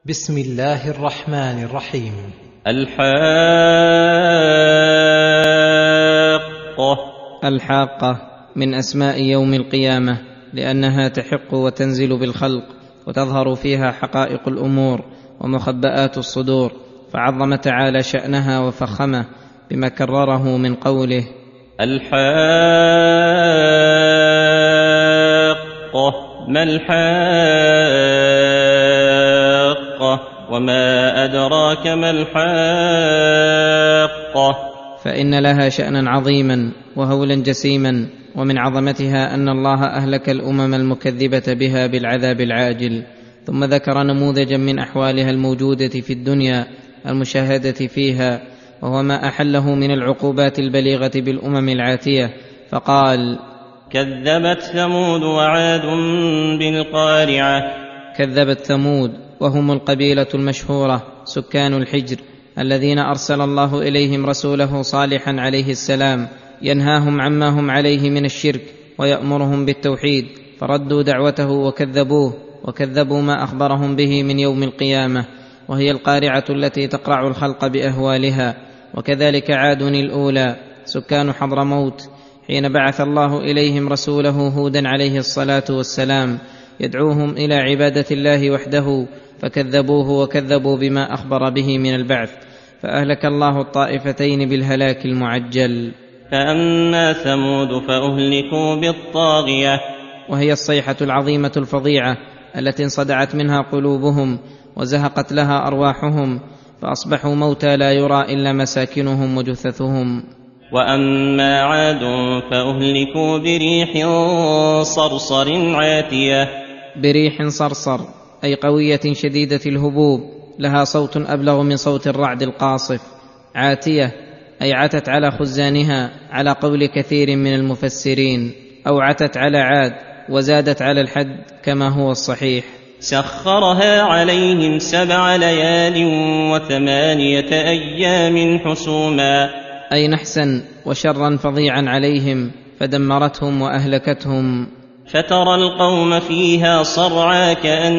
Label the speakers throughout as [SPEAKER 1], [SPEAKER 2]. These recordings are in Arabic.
[SPEAKER 1] بسم الله الرحمن الرحيم.
[SPEAKER 2] الحاقة من أسماء يوم القيامة، لأنها تحق وتنزل بالخلق، وتظهر فيها حقائق الأمور ومخبآت الصدور، فعظم تعالى شأنها وفخمه بما كرره من قوله:
[SPEAKER 3] الحاقة ما الحاقة وما أدراك ما الحاقة.
[SPEAKER 2] فإن لها شأنا عظيما وهولا جسيما، ومن عظمتها أن الله أهلك الأمم المكذبة بها بالعذاب العاجل، ثم ذكر نموذجا من أحوالها الموجودة في الدنيا المشاهدة فيها، وهو ما أحله من العقوبات البليغة بالأمم العاتية، فقال:
[SPEAKER 3] كذبت ثمود وعاد بالقارعة.
[SPEAKER 2] كذبت ثمود، وهم القبيلة المشهورة سكان الحجر، الذين أرسل الله إليهم رسوله صالحا عليه السلام ينهاهم عما هم عليه من الشرك ويأمرهم بالتوحيد، فردوا دعوته وكذبوه، وكذبوا ما أخبرهم به من يوم القيامة، وهي القارعة التي تقرع الخلق بأهوالها. وكذلك عاد الأولى سكان حضرموت، حين بعث الله إليهم رسوله هودا عليه الصلاة والسلام يدعوهم إلى عبادة الله وحده، فكذبوه وكذبوا بما أخبر به من البعث، فأهلك الله الطائفتين بالهلاك المعجل.
[SPEAKER 3] فأما ثمود فأهلكوا بالطاغية،
[SPEAKER 2] وهي الصيحة العظيمة الفظيعة التي انصدعت منها قلوبهم وزهقت لها أرواحهم، فأصبحوا موتى لا يرى إلا مساكنهم وجثثهم.
[SPEAKER 3] وأما عاد فأهلكوا بريح صرصر عاتية.
[SPEAKER 2] بريح صرصر أي قوية شديدة الهبوب، لها صوت أبلغ من صوت الرعد القاصف. عاتية أي عتت على خزانها على قول كثير من المفسرين، أو عتت على عاد وزادت على الحد كما هو الصحيح.
[SPEAKER 3] سخرها عليهم 7 ليال و8 أيام حسوما،
[SPEAKER 2] أي نحسا وشرا فظيعا عليهم، فدمرتهم وأهلكتهم.
[SPEAKER 3] فترى القوم فيها صرعى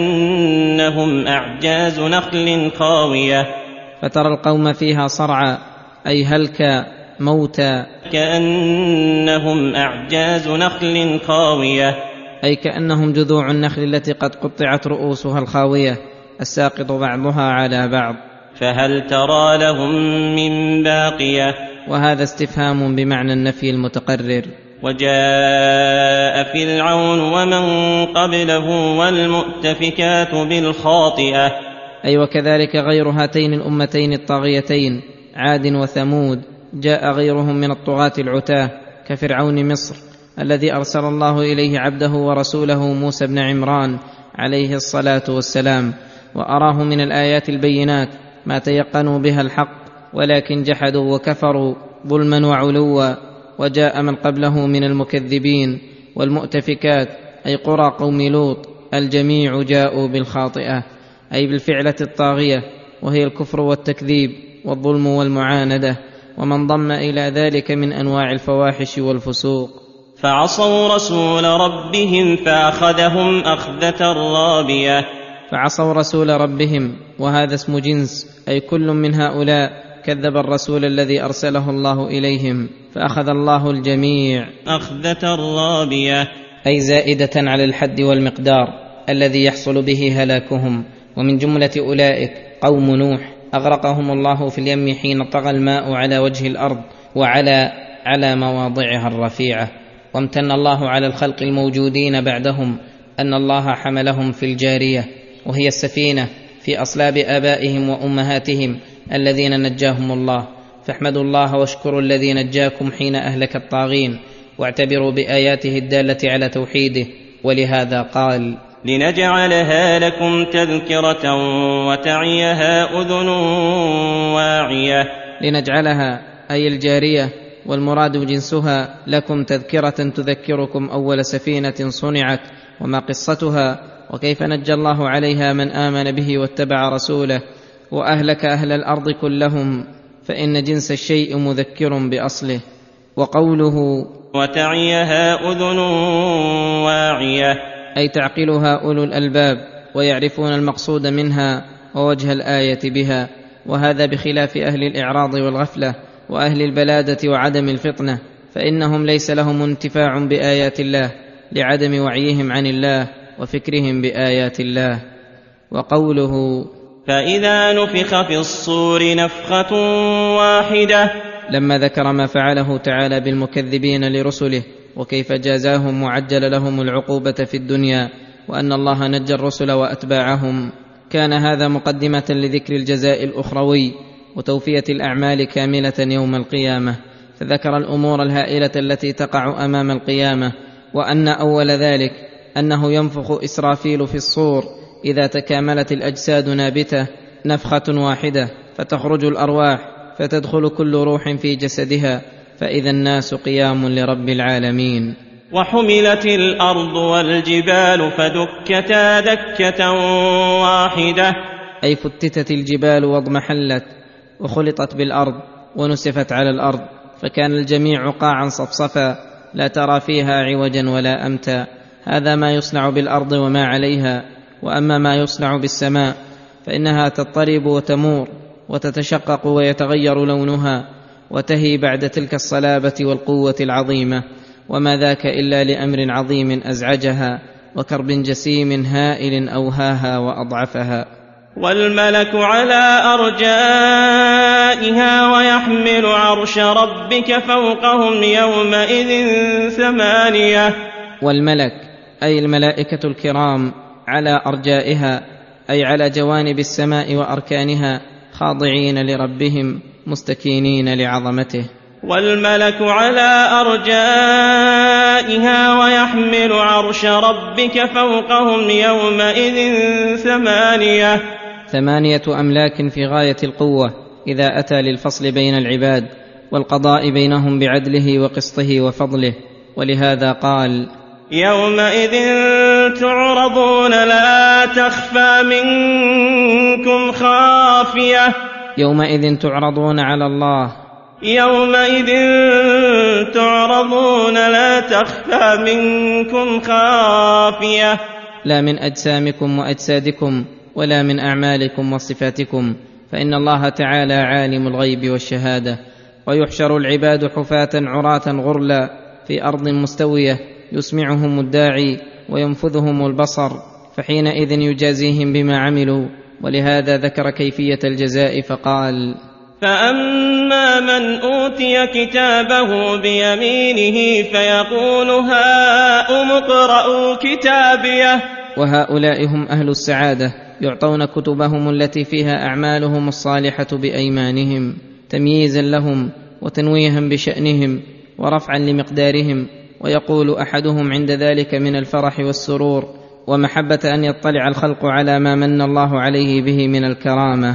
[SPEAKER 3] كأنهم أعجاز نخل خاوية.
[SPEAKER 2] فترى القوم فيها صرعى أي هلكا موتى،
[SPEAKER 3] كأنهم أعجاز نخل خاوية،
[SPEAKER 2] أي كأنهم جذوع النخل التي قد قطعت رؤوسها الخاوية الساقط بعضها على بعض.
[SPEAKER 3] فهل ترى لهم من باقية.
[SPEAKER 2] وهذا استفهام بمعنى النفي المتقرر.
[SPEAKER 3] وجاء فرعون ومن قبله والمؤتفكات بالخاطئة،
[SPEAKER 2] أي وكذلك غير هاتين الأمتين الطاغيتين عاد وثمود، جاء غيرهم من الطغاة العتاة كفرعون مصر، الذي أرسل الله إليه عبده ورسوله موسى بن عمران عليه الصلاة والسلام، وأراه من الآيات البينات ما تيقنوا بها الحق، ولكن جحدوا وكفروا ظلما وعلوا. وجاء من قبله من المكذبين. والمؤتفكات أي قرى قوم لوط، الجميع جاءوا بالخاطئة أي بالفعلة الطاغية، وهي الكفر والتكذيب والظلم والمعاندة، ومن ضم إلى ذلك من أنواع الفواحش والفسوق.
[SPEAKER 3] فعصوا رسول ربهم فأخذهم أخذة رابية.
[SPEAKER 2] فعصوا رسول ربهم، وهذا اسم جنس، أي كل من هؤلاء كذب الرسول الذي أرسله الله إليهم، فأخذ الله الجميع
[SPEAKER 3] أخذة رابية،
[SPEAKER 2] أي زائدة على الحد والمقدار الذي يحصل به هلاكهم. ومن جملة أولئك قوم نوح، أغرقهم الله في اليم حين طغى الماء على وجه الأرض وعلى مواضعها الرفيعة. وامتن الله على الخلق الموجودين بعدهم أن الله حملهم في الجارية، وهي السفينة في أصلاب آبائهم وأمهاتهم الذين نجاهم الله. فاحمدوا الله واشكروا الذي نجاكم حين أهلك الطاغين، واعتبروا بآياته الدالة على توحيده. ولهذا قال:
[SPEAKER 3] لنجعلها لكم تذكرة وتعيها أذن واعية.
[SPEAKER 2] لنجعلها أي الجارية، والمراد جنسها، لكم تذكرة تذكركم أول سفينة صنعت وما قصتها، وكيف نجى الله عليها من آمن به واتبع رسوله، وأهلك أهل الأرض كلهم، فإن جنس الشيء مذكر بأصله. وقوله
[SPEAKER 3] وتعيها أذن واعية،
[SPEAKER 2] أي تعقلها أولو الألباب ويعرفون المقصود منها ووجه الايه بها، وهذا بخلاف اهل الاعراض والغفله واهل البلاده وعدم الفطنه، فانهم ليس لهم انتفاع بايات الله لعدم وعيهم عن الله وفكرهم بايات الله. وقوله
[SPEAKER 3] فإذا نفخ في الصور نفخة واحدة،
[SPEAKER 2] لما ذكر ما فعله تعالى بالمكذبين لرسله وكيف جازاهم وعجل لهم العقوبة في الدنيا، وأن الله نجى الرسل وأتباعهم، كان هذا مقدمة لذكر الجزاء الأخروي وتوفية الأعمال كاملة يوم القيامة، فذكر الأمور الهائلة التي تقع أمام القيامة، وأن أول ذلك أنه ينفخ إسرافيل في الصور إذا تكاملت الأجساد نابتة نفخة واحدة، فتخرج الأرواح فتدخل كل روح في جسدها، فإذا الناس قيام لرب العالمين.
[SPEAKER 3] وحملت الأرض والجبال فدكتا دكة واحدة،
[SPEAKER 2] أي فتتت الجبال واضمحلت وخلطت بالأرض ونسفت على الأرض، فكان الجميع قاعا صفصفا لا ترى فيها عوجا ولا أمتا. هذا ما يصنع بالأرض وما عليها. وأما ما يصنع بالسماء فإنها تضطرب وتمور وتتشقق ويتغير لونها وتهي بعد تلك الصلابة والقوة العظيمة، وما ذاك إلا لأمر عظيم أزعجها وكرب جسيم هائل أوهاها وأضعفها.
[SPEAKER 3] والملك على أرجائها ويحمل عرش ربك فوقهم يومئذ ثمانية.
[SPEAKER 2] والملك أي الملائكة الكرام على أرجائها، أي على جوانب السماء وأركانها، خاضعين لربهم مستكينين لعظمته.
[SPEAKER 3] والملك على أرجائها ويحمل عرش ربك فوقهم يومئذ ثمانية
[SPEAKER 2] أملاك في غاية القوة إذا أتى للفصل بين العباد والقضاء بينهم بعدله وقسطه وفضله. ولهذا قال
[SPEAKER 3] يومئذ تعرضون لا تخفى منكم خافية.
[SPEAKER 2] يومئذ تعرضون على الله،
[SPEAKER 3] يومئذ تعرضون لا تخفى منكم خافية،
[SPEAKER 2] لا من أجسامكم وأجسادكم ولا من أعمالكم وصفاتكم، فإن الله تعالى عالم الغيب والشهادة. ويحشر العباد حفاة عراة غرلا في أرض مستوية، يسمعهم الداعي وينفذهم البصر، فحينئذ يجازيهم بما عملوا. ولهذا ذكر كيفية الجزاء فقال
[SPEAKER 3] فأما من أوتي كتابه بيمينه فيقول هاؤم اقرءوا كتابيه.
[SPEAKER 2] وهؤلاء هم أهل السعادة، يعطون كتبهم التي فيها أعمالهم الصالحة بأيمانهم، تمييزا لهم وتنويها بشأنهم ورفعا لمقدارهم. ويقول أحدهم عند ذلك من الفرح والسرور ومحبة أن يطلع الخلق على ما من الله عليه به من الكرامة.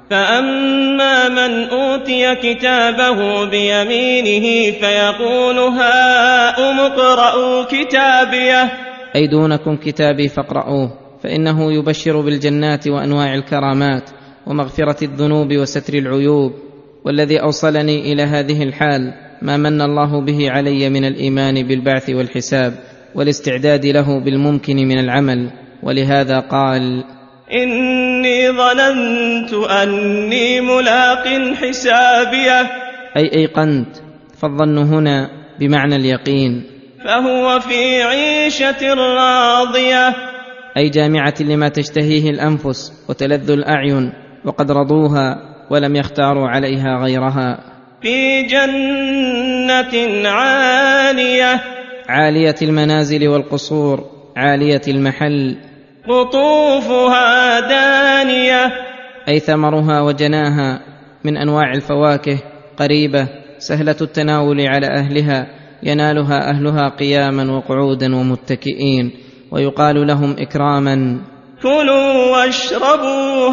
[SPEAKER 3] فأما من أوتي كتابه بيمينه فيقول هاؤم اقرءوا كتابيه.
[SPEAKER 2] أي دونكم كتابي فاقرؤوه، فإنه يبشر بالجنات وأنواع الكرامات ومغفرة الذنوب وستر العيوب. والذي أوصلني إلى هذه الحال ما من الله به علي من الإيمان بالبعث والحساب والاستعداد له بالممكن من العمل. ولهذا قال
[SPEAKER 3] إني ظننت أني ملاق حسابيه،
[SPEAKER 2] أي أيقنت، فالظن هنا بمعنى اليقين.
[SPEAKER 3] فهو في عيشة راضية،
[SPEAKER 2] أي جامعة لما تشتهيه الأنفس وتلذ الأعين، وقد رضوها ولم يختاروا عليها غيرها.
[SPEAKER 3] في جنة عالية،
[SPEAKER 2] عالية المنازل والقصور، عالية المحل.
[SPEAKER 3] قطوفها دانية،
[SPEAKER 2] أي ثمرها وجناها من أنواع الفواكه قريبة سهلة التناول على أهلها، ينالها أهلها قياما وقعودا ومتكئين، ويقال لهم إكراما
[SPEAKER 3] كلوا واشربوا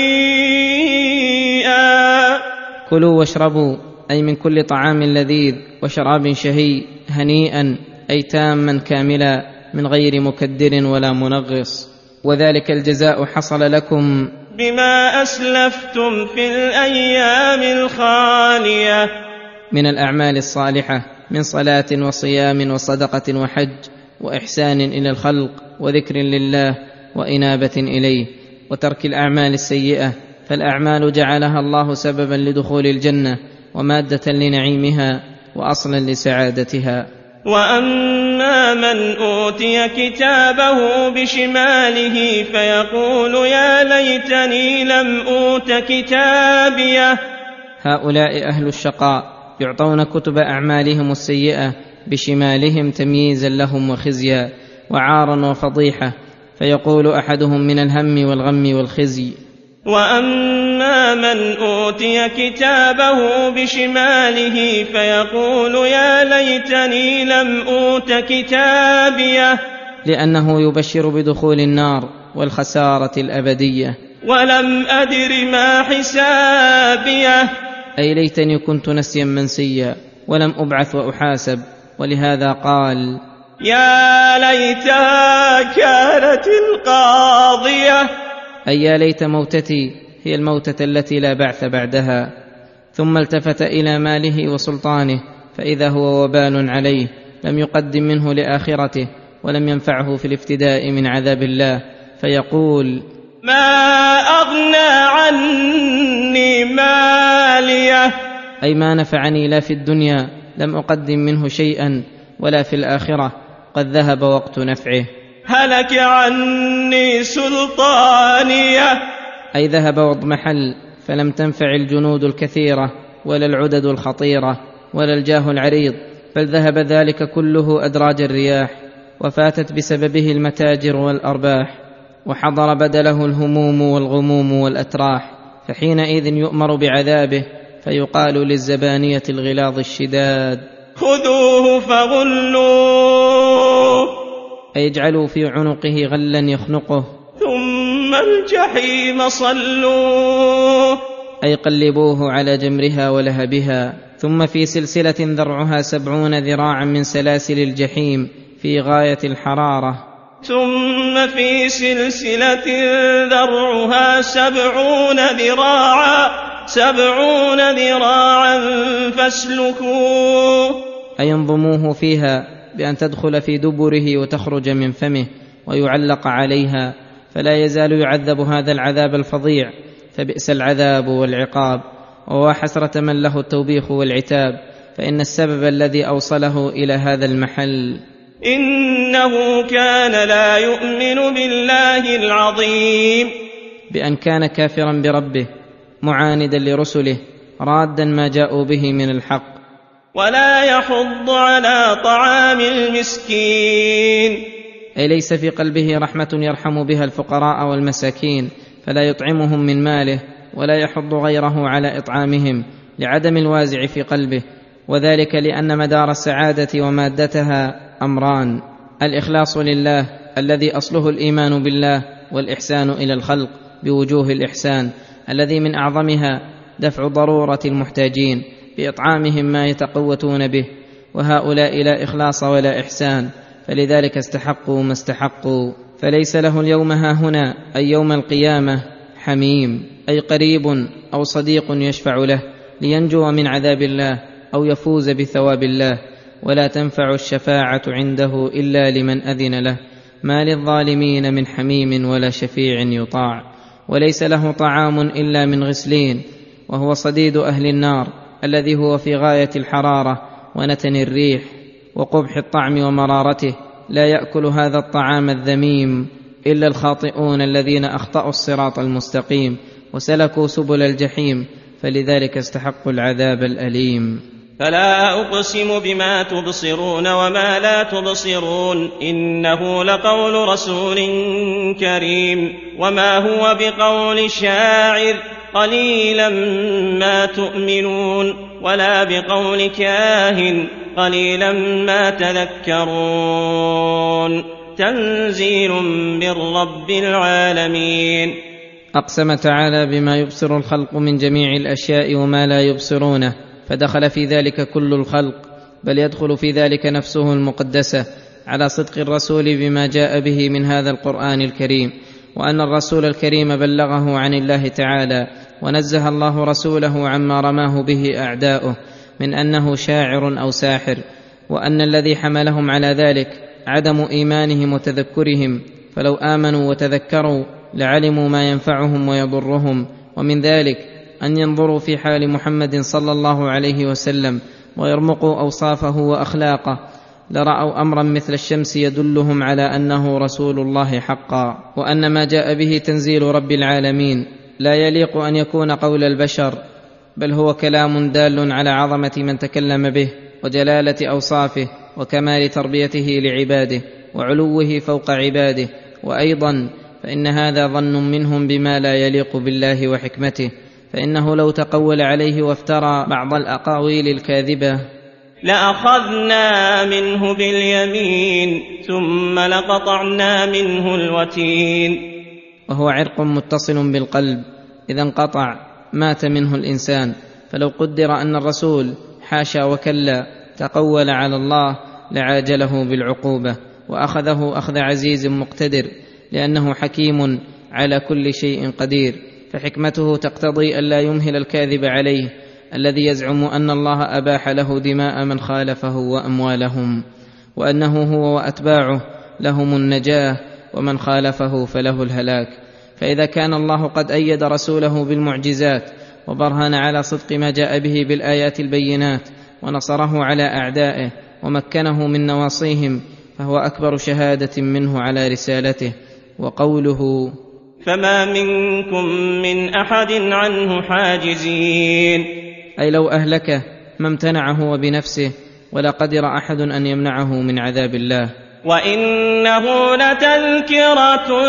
[SPEAKER 3] هنيئا.
[SPEAKER 2] كلوا واشربوا أي من كل طعام لذيذ وشراب شهي، هنيئا أي تاما كاملا من غير مكدر ولا منغص. وذلك الجزاء حصل لكم
[SPEAKER 3] بما أسلفتم في الأيام الخالية،
[SPEAKER 2] من الأعمال الصالحة من صلاة وصيام وصدقة وحج وإحسان إلى الخلق وذكر لله وإنابة إليه. وترك الأعمال السيئة، فالأعمال جعلها الله سببا لدخول الجنة ومادة لنعيمها وأصلا لسعادتها.
[SPEAKER 3] وأما من أوتي كتابه بشماله فيقول يا ليتني لم أوت كتابيه.
[SPEAKER 2] هؤلاء أهل الشقاء يعطون كتب أعمالهم السيئة بشمالهم تمييزا لهم وخزيا وعارا وفضيحة، فيقول أحدهم من الهم والغم والخزي.
[SPEAKER 3] وأما من أوتي كتابه بشماله فيقول يا ليتني لم أوت كتابيه،
[SPEAKER 2] لأنه يبشر بدخول النار والخسارة الأبدية.
[SPEAKER 3] ولم أدر ما حسابيه،
[SPEAKER 2] أي ليتني كنت نسيا منسيا ولم أبعث وأحاسب. ولهذا قال
[SPEAKER 3] يا ليتها كانت القاضية،
[SPEAKER 2] أي يا ليت موتتي هي الموتة التي لا بعث بعدها. ثم التفت إلى ماله وسلطانه فإذا هو وبال عليه، لم يقدم منه لآخرته ولم ينفعه في الافتداء من عذاب الله، فيقول
[SPEAKER 3] ما أغنى عني ماليه،
[SPEAKER 2] أي ما نفعني لا في الدنيا لم أقدم منه شيئا ولا في الآخرة، قد ذهب وقت نفعه.
[SPEAKER 3] هلك عني سلطانيه،
[SPEAKER 2] أي ذهب واضمحل، فلم تنفع الجنود الكثيرة ولا العدد الخطيرة ولا الجاه العريض، بل ذهب ذلك كله أدراج الرياح، وفاتت بسببه المتاجر والأرباح، وحضر بدله الهموم والغموم والأتراح، فحينئذ يؤمر بعذابه، فيقال للزبانية الغلاظ الشداد
[SPEAKER 3] خذوه فغلوه،
[SPEAKER 2] أي اجعلوا في عنقه غلا يخنقه،
[SPEAKER 3] ثم الجحيم صلوه،
[SPEAKER 2] أي قلبوه على جمرها ولهبها، ثم في سلسلة ذرعها 70 ذراعا من سلاسل الجحيم في غاية الحرارة،
[SPEAKER 3] ثم في سلسلة ذرعها 70 ذراعا فاسلكوه،
[SPEAKER 2] أي انضموه فيها بأن تدخل في دبره وتخرج من فمه ويعلق عليها، فلا يزال يعذب هذا العذاب الفظيع، فبئس العذاب والعقاب، وحسرة من له التوبيخ والعتاب، فإن السبب الذي أوصله إلى هذا المحل
[SPEAKER 3] إنه كان لا يؤمن بالله العظيم،
[SPEAKER 2] بأن كان كافرا بربه معاندا لرسله رادا ما جاءوا به من الحق،
[SPEAKER 3] ولا يحض على طعام المسكين،
[SPEAKER 2] أي ليس في قلبه رحمة يرحم بها الفقراء والمساكين، فلا يطعمهم من ماله ولا يحض غيره على إطعامهم لعدم الوازع في قلبه، وذلك لأن مدار السعادة ومادتها أمران: الإخلاص لله الذي أصله الإيمان بالله، والإحسان إلى الخلق بوجوه الإحسان الذي من أعظمها دفع ضرورة المحتاجين بإطعامهم ما يتقوتون به، وهؤلاء لا إخلاص ولا إحسان، فلذلك استحقوا ما استحقوا. فليس له اليوم هاهنا أي يوم القيامة حميم، أي قريب أو صديق يشفع له لينجو من عذاب الله أو يفوز بثواب الله، ولا تنفع الشفاعة عنده إلا لمن أذن له، ما للظالمين من حميم ولا شفيع يطاع. وليس له طعام إلا من غسلين، وهو صديد أهل النار الذي هو في غاية الحرارة ونتن الريح وقبح الطعم ومرارته. لا يأكل هذا الطعام الذميم إلا الخاطئون الذين أخطأوا الصراط المستقيم وسلكوا سبل الجحيم، فلذلك استحقوا العذاب الأليم.
[SPEAKER 3] فلا أقسم بما تبصرون وما لا تبصرون، إنه لقول رسول كريم، وما هو بقول شاعر، قليلا ما تؤمنون، ولا بقول كاهن، قليلا ما تذكرون، تنزيل من رب العالمين.
[SPEAKER 2] أقسم تعالى بما يبصر الخلق من جميع الأشياء وما لا يبصرونه، فدخل في ذلك كل الخلق، بل يدخل في ذلك نفسه المقدسة على صدق الرسول بما جاء به من هذا القرآن الكريم، وأن الرسول الكريم بلغه عن الله تعالى، ونزه الله رسوله عما رماه به أعداؤه من أنه شاعر أو ساحر، وأن الذي حملهم على ذلك عدم إيمانهم وتذكرهم، فلو آمنوا وتذكروا لعلموا ما ينفعهم ويضرهم. ومن ذلك أن ينظروا في حال محمد صلى الله عليه وسلم ويرمقوا أوصافه وأخلاقه، لرأوا أمرا مثل الشمس يدلهم على أنه رسول الله حقا، وأن ما جاء به تنزيل رب العالمين، لا يليق أن يكون قول البشر، بل هو كلام دال على عظمة من تكلم به وجلالة أوصافه وكمال تربيته لعباده وعلوه فوق عباده. وأيضا فإن هذا ظن منهم بما لا يليق بالله وحكمته، فإنه لو تقول عليه وافترى بعض الأقاويل الكاذبة
[SPEAKER 3] لأخذنا منه باليمين ثم لقطعنا منه الوتين.
[SPEAKER 2] وهو عرق متصل بالقلب، إذا انقطع مات منه الإنسان. فلو قدر أن الرسول حاشا وكلا تقول على الله لعاجله بالعقوبة وأخذه أخذ عزيز مقتدر، لأنه حكيم على كل شيء قدير، فحكمته تقتضي ألا يمهل الكاذب عليه الذي يزعم أن الله أباح له دماء من خالفه وأموالهم، وأنه هو وأتباعه لهم النجاة ومن خالفه فله الهلاك. فإذا كان الله قد أيد رسوله بالمعجزات وبرهن على صدق ما جاء به بالآيات البينات ونصره على أعدائه ومكنه من نواصيهم، فهو أكبر شهادة منه على رسالته. وقوله
[SPEAKER 3] فما منكم من أحد عنه حاجزين،
[SPEAKER 2] أي لو أهلكه ما امتنعه وبنفسه، ولا قدر أحد أن يمنعه من عذاب الله.
[SPEAKER 3] وإنه لتذكرة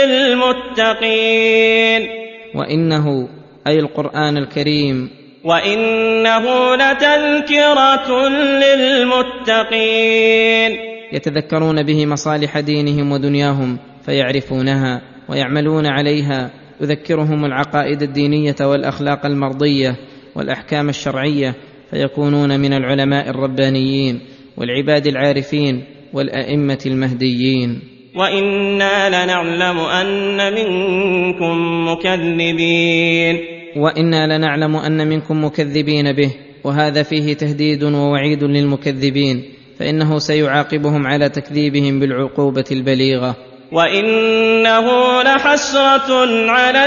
[SPEAKER 3] للمتقين،
[SPEAKER 2] وإنه أي القرآن الكريم،
[SPEAKER 3] وإنه لتذكرة للمتقين،
[SPEAKER 2] يتذكرون به مصالح دينهم ودنياهم فيعرفونها ويعملون عليها، يذكرهم العقائد الدينية والأخلاق المرضية والأحكام الشرعية، فيكونون من العلماء الربانيين والعباد العارفين والأئمة المهديين.
[SPEAKER 3] وإنا لنعلم أن منكم مكذبين،
[SPEAKER 2] وإنا لنعلم أن منكم مكذبين به، وهذا فيه تهديد ووعيد للمكذبين، فإنه سيعاقبهم على تكذيبهم بالعقوبة البليغة.
[SPEAKER 3] وإنه لحسرة على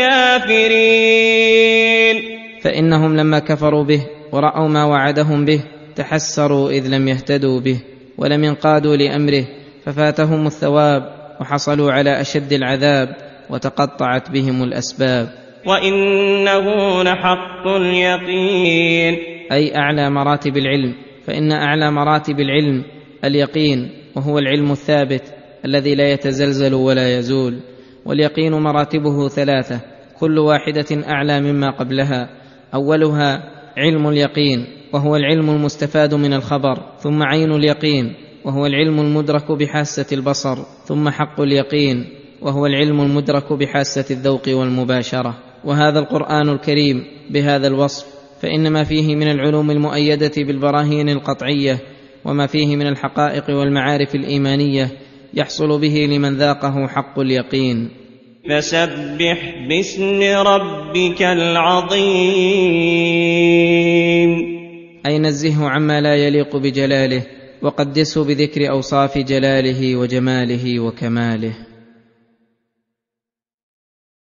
[SPEAKER 3] الكافرين،
[SPEAKER 2] فإنهم لما كفروا به ورأوا ما وعدهم به تحسروا إذ لم يهتدوا به ولم ينقادوا لأمره، ففاتهم الثواب وحصلوا على أشد العذاب وتقطعت بهم الأسباب.
[SPEAKER 3] وإنه لحق اليقين،
[SPEAKER 2] أي أعلى مراتب العلم، فإن أعلى مراتب العلم اليقين، وهو العلم الثابت الذي لا يتزلزل ولا يزول. واليقين مراتبه ثلاثة، كل واحدة أعلى مما قبلها. أولها علم اليقين، وهو العلم المستفاد من الخبر، ثم عين اليقين، وهو العلم المدرك بحاسة البصر، ثم حق اليقين، وهو العلم المدرك بحاسة الذوق والمباشرة. وهذا القرآن الكريم بهذا الوصف، فإن ما فيه من العلوم المؤيدة بالبراهين القطعية وما فيه من الحقائق والمعارف الإيمانية يحصل به لمن ذاقه حق اليقين.
[SPEAKER 3] فسبح باسم ربك العظيم،
[SPEAKER 2] أي نزهه عما لا يليق بجلاله، وقدسه بذكر أوصاف جلاله وجماله وكماله.